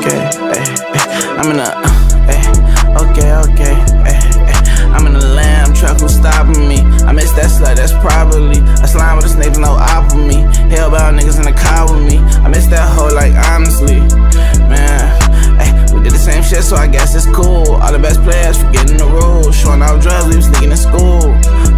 okay, I'm in a, okay, I'm in a lamb truck, who's stopping me? I miss that slut, that's probably a slime with a snake, no op with me. Hellbound niggas in the car with me. I miss that hoe, like, honestly, man. We did the same shit, so I guess it's cool. All the best players forgetting the rules. Showing off drugs, we was sneaking in school.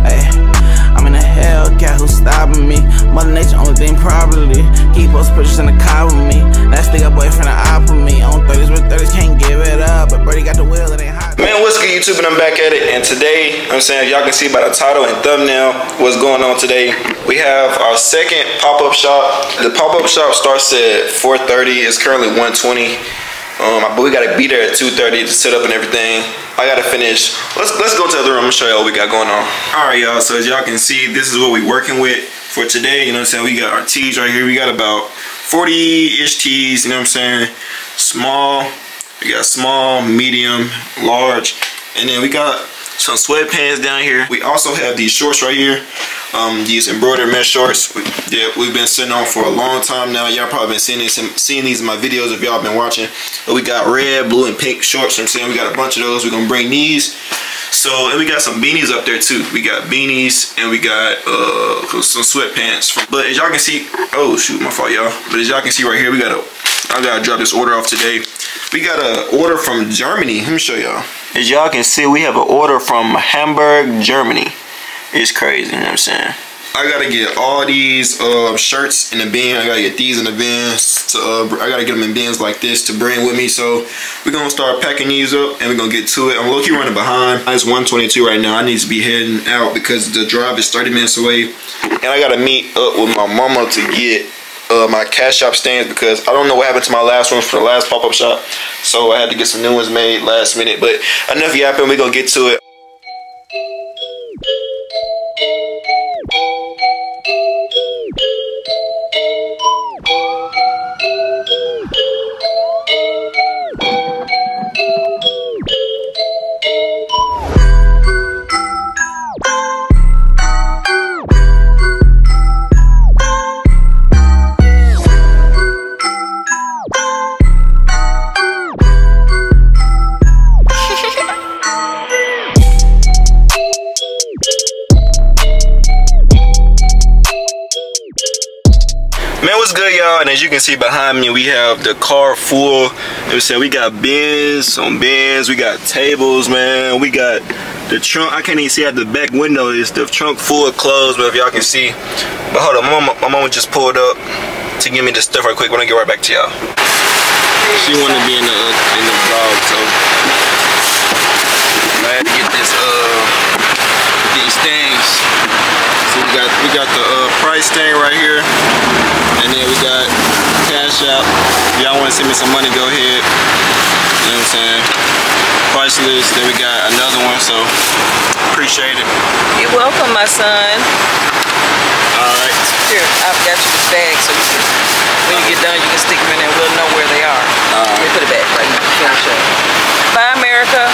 I'm in a Hellcat, who's stopping me? Mother Nature, only thing probably. Keep post pictures in the car with me. That nigga boyfriend a op with me. On 30s with 30s, can't give it up. But Birdie got the wheel, it ain't hot. Man, what's good, YouTube? And I'm back at it. And today, I'm saying, y'all can see by the title and thumbnail what's going on today. We have our second pop-up shop. The pop-up shop starts at 4:30. It's currently 1:20. But we gotta be there at 2:30 to set up and everything. I gotta finish. Let's go to the other room and show y'all what we got going on. Alright, y'all, so as y'all can see, this is what we working with for today. You know what I'm saying? We got our tees right here. We got about 40-ish tees, you know what I'm saying? Small, we got small, medium, large, and then we got some sweatpants down here. We also have these shorts right here. These embroidered mesh shorts that we've been sitting on for a long time now. Y'all probably been seeing these in my videos if y'all been watching. But we got red, blue, and pink shorts. I'm saying we got a bunch of those. We're gonna bring these. So, and we got some beanies up there too. We got beanies and we got some sweatpants. But as y'all can see, oh shoot, my fault, y'all. But as y'all can see right here, I gotta drop this order off today. We got an order from Germany. Let me show y'all. As y'all can see, we have an order from Hamburg, Germany. It's crazy, you know what I'm saying? I gotta get all these shirts in the bin. I gotta get these in the bins. I gotta get them in bins like this to bring with me. So we're gonna start packing these up and we're gonna get to it. I'm low-key running behind. It's 1:22 right now. I need to be heading out because the drive is 30 minutes away. And I gotta meet up with my mama to get my cash shop stands because I don't know what happened to my last ones for the last pop-up shop. So I had to get some new ones made last minute. But enough yapping, we're gonna get to it. Man, what's good, y'all? And as you can see behind me, we have the car full. We got bins, some bins, we got tables, man. We got the trunk. I can't even see out the back window. It's the trunk full of clothes, but if y'all can see. But hold on, my mama just pulled up to give me the stuff right quick. When I get right back to y'all. She wanted to be in the vlog, so I had to get these things. So we got the price thing right here, and then we got cash out. If y'all want to send me some money, go ahead. You know what I'm saying? Price list. Then we got another one, so appreciate it. You're welcome, my son. All right. Here, I've got you this bag, so when you get done, you can stick them in there. We'll know where they are. Let me put it back right here. Bye, America.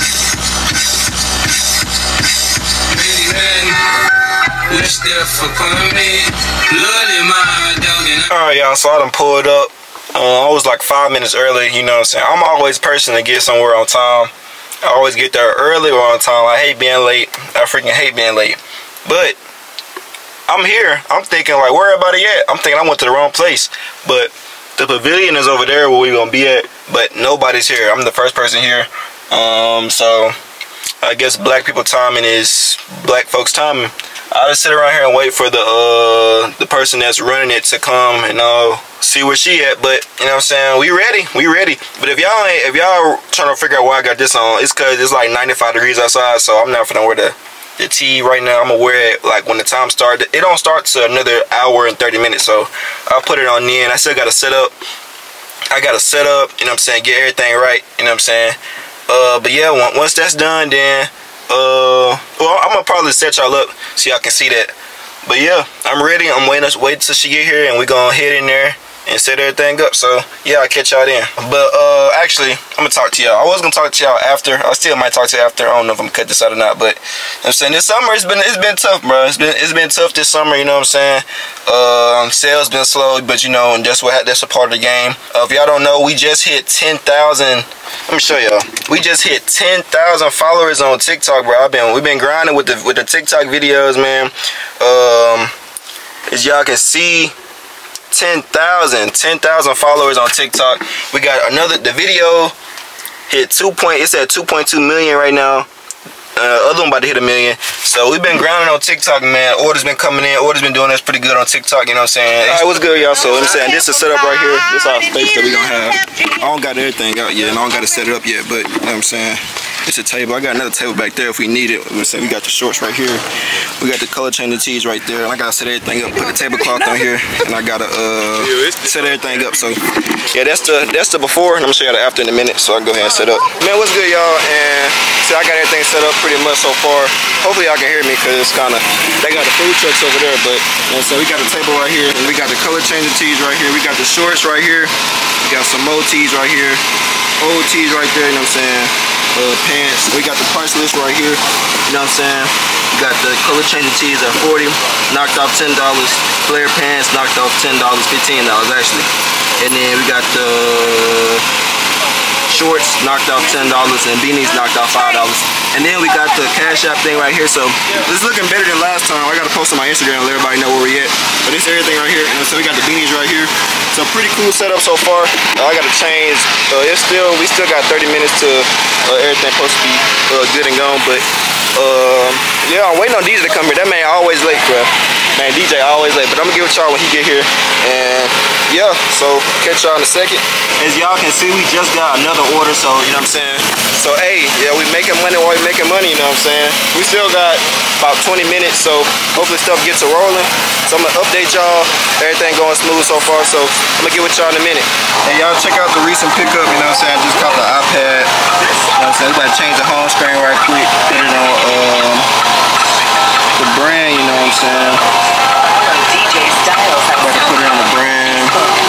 Alright, y'all, so I done pulled up. I was like 5 minutes early, you know what I'm saying? I'm always a person to get somewhere on time. I always get there early or on time. I hate being late. I freaking hate being late. But I'm here. I'm thinking like, where everybody at? I'm thinking I went to the wrong place. But the pavilion is over there where we're gonna be at, but nobody's here. I'm the first person here. So I guess black people timing is black folks timing. I'll just sit around here and wait for the person that's running it to come and see where she at. But you know what I'm saying, we ready. But if y'all trying to figure out why I got this on, it's cause it's like 95 degrees outside, so I'm not finna wear the tee right now. I'm gonna wear it like when the time starts. It don't start till another hour and 30 minutes, so I'll put it on then. I still gotta set up. You know what I'm saying, get everything right, you know what I'm saying. But yeah, once that's done, then well, I'm gonna probably set y'all up so y'all can see that. But yeah, I'm ready. I'm waiting till she get here, and we gonna head in there and set everything up. So yeah, I'll catch y'all then. But actually, I'm gonna talk to y'all. I was gonna talk to y'all after. I still might talk to you after. I don't know if I'm gonna cut this out or not. But you know what I'm saying, this summer it's been tough, bro. It's been tough this summer. You know what I'm saying? Sales been slow, but you know, and that's a part of the game. If y'all don't know, we just hit 10,000. Let me show y'all. We just hit 10,000 followers on TikTok, bro. We've been grinding with the TikTok videos, man. As y'all can see, 10,000 followers on TikTok. We got the video hit it's at 2.2 million right now. Other one about to hit 1 million. So we've been grinding on TikTok, man. Orders been coming in. Orders been doing us pretty good on TikTok. You know what I'm saying? All right, what's good, y'all? So I'm saying this is set up right here. This is our space that we gonna have. I don't got everything out yet, and I don't got to set it up yet. But you know what I'm saying? It's a table. I got another table back there if we need it. We got the shorts right here. We got the color changing tees right there. And I gotta set everything up. Put the tablecloth on here, and I gotta set everything up. So yeah, that's the before, and I'm gonna show you the after in a minute. So I can go ahead and set up. Man, what's good, y'all? And see, I got everything set up pretty much so far. Hopefully y'all can hear me, cause it's they got the food trucks over there. But you know, so we got the table right here, and we got the color changing tees right here. We got the shorts right here. We got some more tees right here. Old tees right there. You know what I'm saying? Pants. We got the price list right here. You know what I'm saying? We got the color changing tees at 40, knocked off $10. Flare pants knocked off $10, $15 actually. And then we got the shorts knocked off $10 and beanies knocked off $5. And then we got the Cash App thing right here. So this is looking better than last time. I gotta post on my Instagram to let everybody know where we at. But this is everything right here. And so we got the beanies right here. So pretty cool setup so far. I gotta change. We still got 30 minutes to everything supposed to be good and gone. But yeah, I'm waiting on DJ to come here. That man always late, bro. Man, DJ always late. But I'm gonna get with y'all when he get here. And yeah, so catch y'all in a second. As y'all can see, we just got another order. So you know what I'm saying. So hey, yeah, we making money while we making money. You know what I'm saying. We still got about 20 minutes. So hopefully stuff gets to rolling. So I'm gonna update y'all. Everything going smooth so far. So I'm gonna get with y'all in a minute. Hey, y'all check out the recent pickup. You know what I'm saying. I just caught the iPad. You know what I'm saying. We gotta change the home screen right quick. Put it on the brand. You know what I'm saying. I'm about to put it on the brand.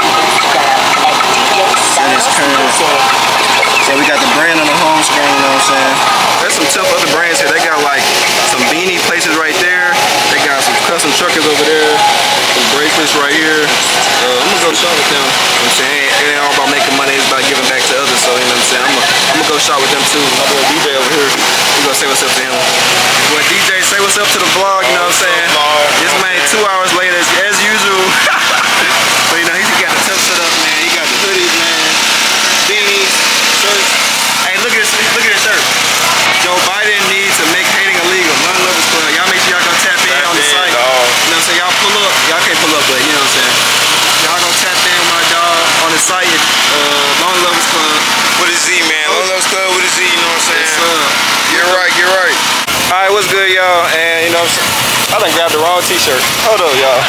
And it's current. So we got the brand on the home screen. You know what I'm saying. There's some tough other brands here. They got like some beanie places right there. They got some custom truckers over there. Some bracelets right here. I'm gonna go shop with them. You know what I'm saying? It ain't all about making money, it's about giving back to others. So you know what I'm saying? I'm gonna go shop with them too. My boy DJ over here. We gonna say what's up to him. Boy DJ, say what's up to the vlog, you know what I'm saying? This man 2 hours later as usual. But you know, he got the tough setup, man. He got the hoodies, man. Beanies, shirts. Hey, look at this shirt. Joe Biden needs to make hating illegal. Lone Lovers Club. Y'all make sure y'all go tap in on the site. You know what I'm saying? Y'all pull up. Y'all can't pull up, but you know what I'm saying? Y'all gonna tap in with my dog on the site. Lone Lovers Club. With a Z, man. Lone Lovers Club with a Z, you know what I'm saying? You're right, you're right. Alright, what's good, y'all? And you know what I'm saying? I done grabbed the wrong t-shirt. Hold up, y'all.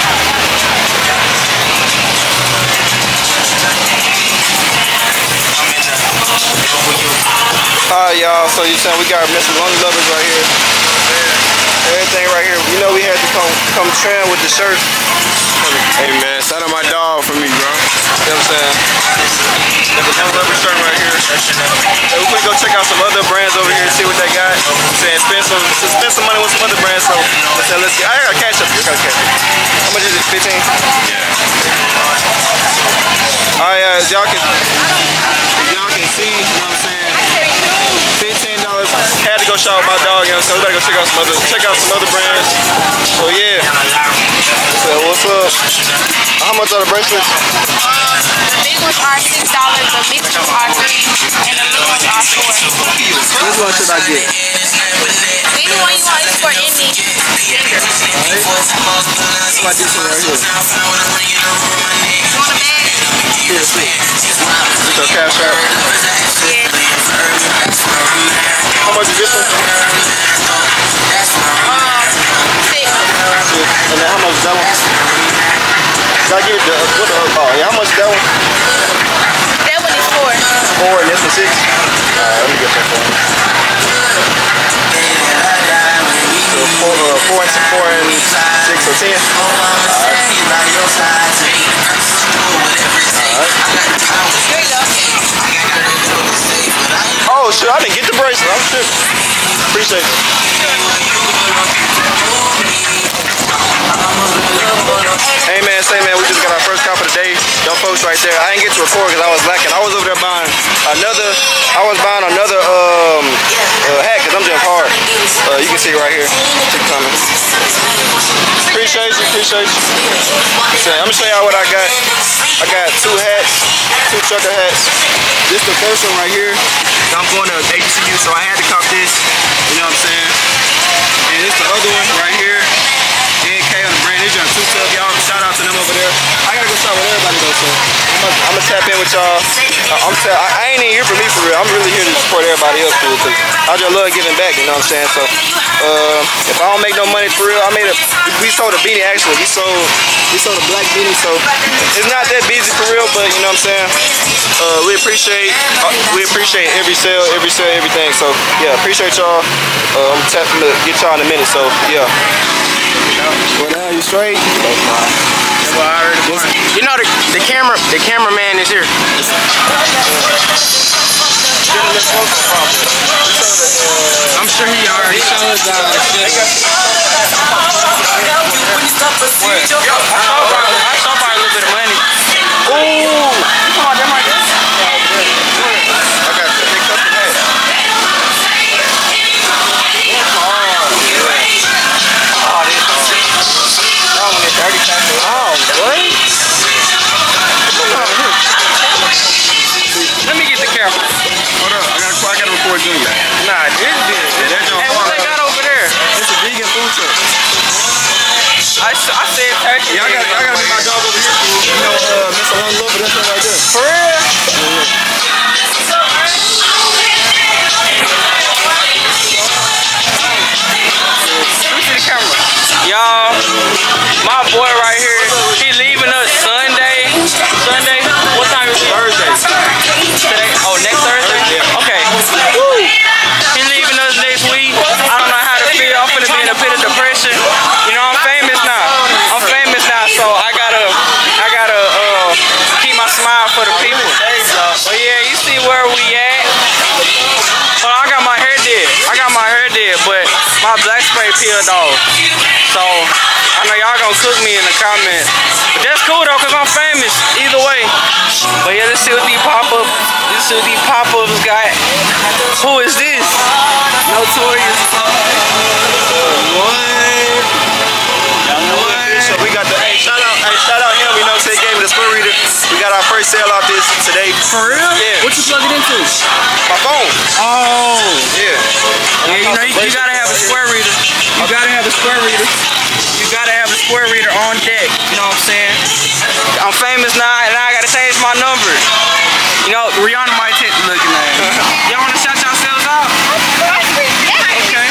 Alright, y'all, so you saying we got Mr. Lone Lovers right here. Everything right here. You know we had to come trim with the shirt. Hey, man, shout out my dog for me, bro. You know what I'm saying? Got the Lone Lovers shirt right here. Hey, we're gonna go check out some other brands over here and see what they got. You know what I'm saying? Spend some money with some other brands. So let's get. I got cash up here. How much is it? 15? Yeah. Alright, y'all can see, you know what I'm saying? $15. Had to go shop with my dog, you know, so we better go check out some other brands. So yeah. So what's up? How much are the bracelets? The big ones are $6, the mixed ones are $3, and the little ones are $4. Which one should I get? Any one you want is for any finger. Alright. How about this one right here? You want a bag? Here, see. This your Cash App? Yeah. How much is this one? 6. And then how much is that one? Did I give it yeah, how much is that one? That one is 4. 4 and this one 6? Alright, let me get that one. So 4 and 6 or 10? Alright. Oh shit, I didn't get the bracelet. I'm tripping. Appreciate it. Hey man, we just got our first cop of the day. Them folks right there. I didn't get to record because I was lacking. I was over there buying another hat because I'm just hard. You can see right here. Keep coming. Appreciate you. So, I'm gonna show y'all what I got. I got 2 hats, 2 trucker hats. This the first one right here. I'm going to HBCU, so I had to cop this. You know what I'm saying? And this the other one right here. NK on the brand. They're just 2 tough. Y'all shout out to them over there. I gotta go shop with everybody though, so I'm gonna tap in with y'all. I ain't even here for me for real. I'm really here to support everybody else too, because I just love giving back. You know what I'm saying? So if I don't make no money for real, we sold a beanie actually. We sold a black beanie, so it's not that busy for real, but you know what I'm saying? We appreciate every sale, everything. So yeah, appreciate y'all. I'm tapping to get y'all in a minute. So yeah. What the hell, you straight? Well, I already won. You know the cameraman is here. I'm sure he already showed us I saw probably a little bit of money. Ooh! You talking about them right there? I got the big custom hat. Let me get the camera. Hold up, I gotta record Junior. Nah, this is Hey, what they got over there? It's a vegan food truck. I said turkey. Yeah, I gotta get my dog over here. You know, Mr. One Love, that's one right there. For real? Y'all, my boy right here, he leaving us Sunday. What time is it? Thursday. Today? Oh, next Thursday? Yeah. Okay. Woo. He leaving us next week. I don't know how to feel. I'm finna be in a bit of depression. You know, I'm famous now, so I gotta keep my smile for the people. But yeah, you see where we at. I got my hair did, but my black spray peeled off. So I know y'all gonna cook me in the comments. But that's cool though, cause I'm famous either way. But yeah, let's see what these pop-ups got. Who is this? Notorious. So we got the shout out him. You know, say gave me the square reader. We got our first sale out this today. For real? Yeah. What you plug it into? My phone. Oh. Yeah. Yeah, you know, you gotta have a square reader. You gotta have a square reader on deck. You know what I'm saying? I'm famous now, and I gotta change my number. You know, Rihanna might take a look at that. Y'all wanna shout yourselves out? Okay.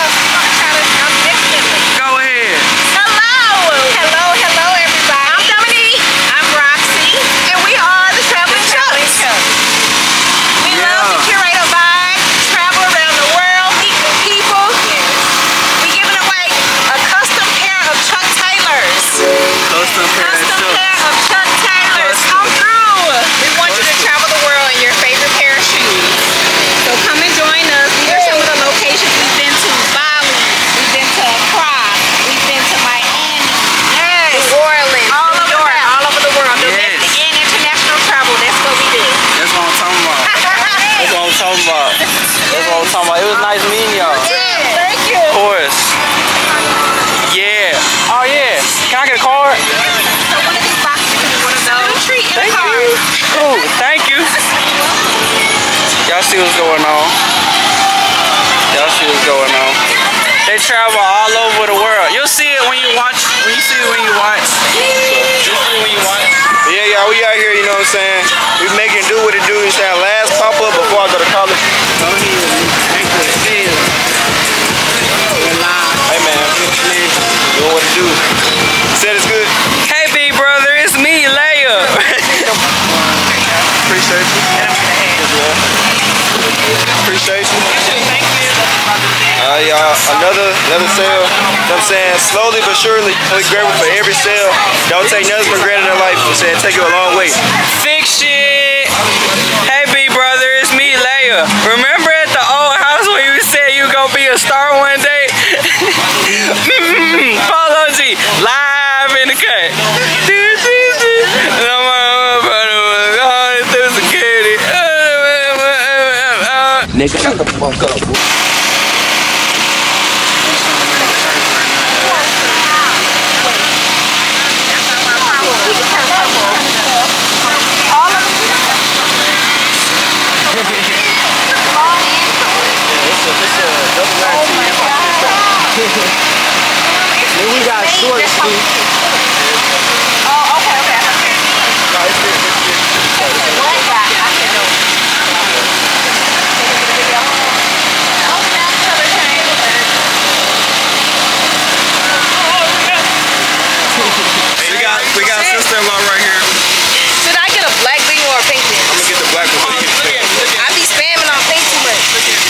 Go ahead. Hello, everybody. I'm Dominique. I'm Roxy. And we are the Traveling Chucks. We love to curate a vibe, travel around the world, meet new people. We're giving away a custom pair of Chuck Taylors. Custom pair of Chuck Taylors. Come through. We want you to travel the world in your favorite pair of shoes. So come and join us. These are some of the locations we've been to. Bali, we've been to Accra, we've been to Miami, New Orleans, New York, all over the world. Domestic and international travel, that's what we do. That's what I'm talking about. It was nice meeting y'all. Thank you. Of course. Yeah. Oh yeah. Can I get a card? So one of these boxes is one of those. Treat in a card. Cool. Thank you. Y'all see what's going on. They travel all over the world. You'll see it when you watch. Yeah, y'all, we out here, you know what I'm saying? We making do what it do. It's our last pop-up before I go to college. Hey man, doing what it do. Said it's good. Hey big brother, it's me, Leia. Appreciate you. Appreciate you. Y'all, another sale. You know what I'm saying? Slowly but surely, we're grateful for every sale. Don't take nothing for granted in life. I'm saying, take you a long way. Fix shit. Hey, B brother, it's me, Leia. Remember at the old house when you said you gonna be a star one day? Polo G, live in the cut. And I'm like, brother was going through security. Nigga, shut the fuck up. Then we got short too. Oh, okay. We got sister-in-law right here. Should I get a black bean or a pink bean? I'm gonna get the black one. I be spamming on pink too much.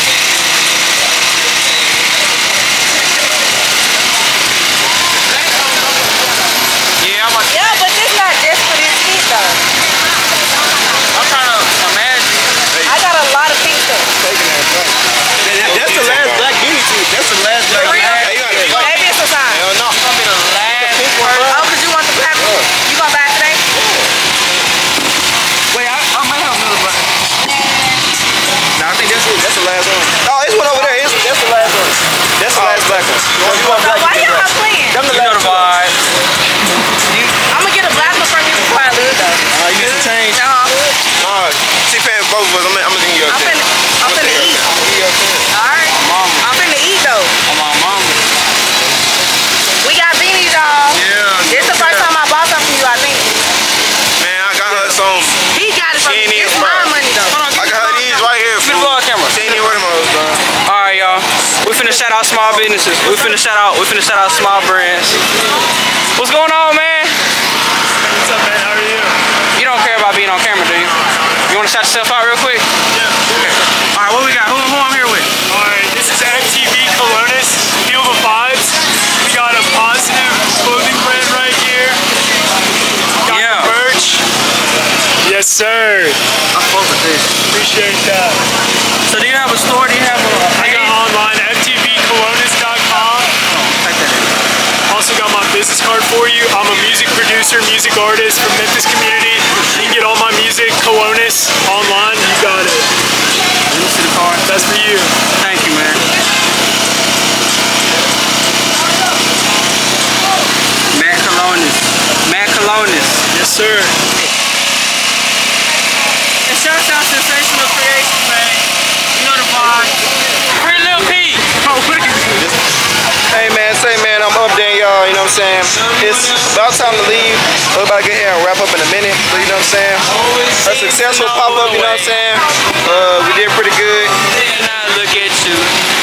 Yeah, but this not just for this heat though. I'm trying to imagine. I got a lot of pink stuff. That's the last black beauty too. That's the last black beauty. Maybe it's a sign. Hell no. It's gonna be the last Oh, cause you want the black one? You gonna buy it today? Wait, I might have another black. No, I think that's it. That's the last one. Oh, this one over there. That's the last one. That's the last black one. You want black? Why y'all playing? Them the You know last the vibe. I'm gonna get a black one from you before I lose though. You get some change? Uh-huh. She paying both of us. I'm gonna give you a I'm 10. finna eat. Alright. I'm finna eat though. On my mama. We got beanies, y'all. Yeah. This the first time I bought something from you, I think. Man, I got her some. He got it from She me. ain't It's even my bro. money though. I got her these right here. Give me the vlog camera. She ain't even worth my bro. Alright, y'all. We finna shout out small businesses. We finna shout out small brands. What's going on, man? What's up, man? How are you? You don't care about being on camera, do you? You wanna shout yourself out real quick? Yeah. Alright, what we got? Who I'm here with? Alright, this is MTV Colonis, Feel the Vibes. We got a positive clothing brand right here. Got Yeah. the merch. Yes, sir. I fuck with this. Appreciate that. So do you have a store? Do you have a I got online, mtvcolonis.com. Type that in. Also got my business card for you. I'm a music producer, music artist from Memphis community. You can get all my music, Colonis, online. You got it. Let me see the card. That's for you. Thank you, man. Matt Colonis. Yes, sir. And shout out Sensational Creations, man. You know the vibe. Pretty Lil P. Hey man, I'm up there, y'all. You know what I'm saying? It's about time to leave. We're about to get here and wrap up in a minute. So, you know what I'm saying? A successful pop up. You know what I'm saying? We did pretty good. And I look at you.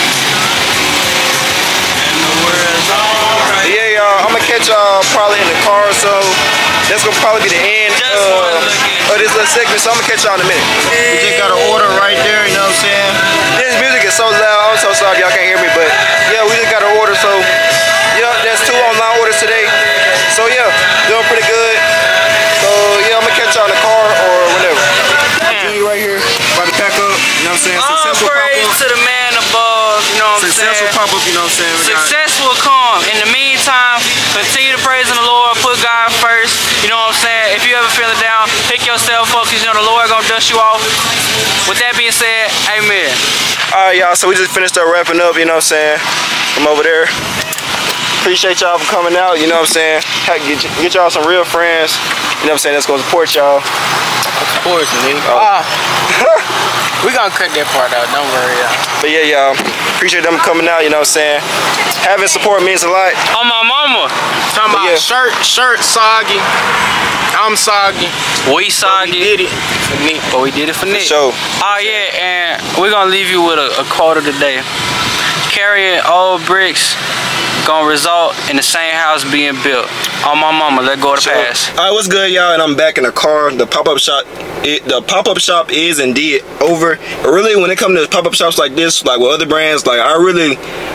And the world's alright. Yeah, y'all. I'm gonna catch y'all probably in the car. So that's gonna probably be the end of this little segment. So I'm gonna catch y'all in a minute. We just got an order right there. You know what I'm saying? This music is so loud. I'm so sorry y'all can't hear me, but yeah, we just got an order. So yeah, there's 2 online orders today. So yeah, doing pretty good. So yeah, I'm gonna catch y'all in the car or whatever. G right here, about to pack up. You know what I'm saying? All Successful praise pop-up. to the man above. You know what I'm Successful saying? pop-up. You know what I'm saying? We got- Success will come. In the meantime, continue to praise in the Lord. Put God first. You know what I'm saying? If you ever feeling down, pick yourself up because you know the Lord gonna dust you off. With that being said, amen. Alright y'all, so we just finished up wrapping up, you know what I'm saying, from over there. Appreciate y'all for coming out, you know what I'm saying. Get y'all some real friends, you know what I'm saying, that's gonna support y'all. Of course, nigga. We gonna cut that part out, don't worry, y'all. But yeah, y'all, appreciate them coming out, you know what I'm saying. Having support means a lot. On my mama. Talking about shirt soggy. I'm soggy. We soggy. We did it for Nick, but we did it for Nick. Sure. Oh yeah, and we're gonna leave you with a quote of the day. Carrying old bricks gonna result in the same house being built. On my mama, let go of the past. Alright, what's good, y'all? And I'm back in the car. The pop-up shop is indeed over. Really, when it comes to pop-up shops like this, like with other brands, like I really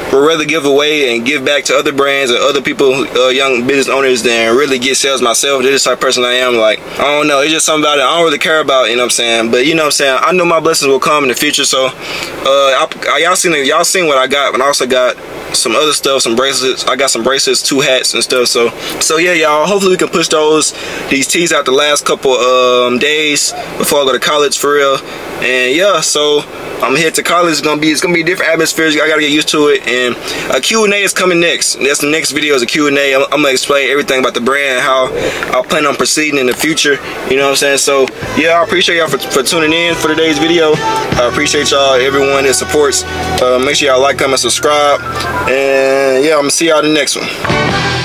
would rather give away and give back to other brands and other people, young business owners, than really get sales myself. This is the type of person I am. Like, I don't know, it's just something about it I don't really care about, you know what I'm saying? But you know what I'm saying, I know my blessings will come in the future. So y'all seen what I got, but I also got some other stuff, some bracelets. I got some bracelets, 2 hats and stuff. So yeah, y'all, hopefully we can push these tees out the last couple days before I go to college for real. And yeah, so I'm gonna head to college. It's gonna be a different atmosphere. I gotta get used to it. And a Q&A is coming next. That's the next video, is a Q&A. I'm gonna explain everything about the brand, how I plan on proceeding in the future. You know what I'm saying? So yeah, I appreciate y'all for tuning in for today's video. I appreciate y'all, everyone that supports. Make sure y'all like, comment, subscribe. And yeah, I'm gonna see y'all in the next one.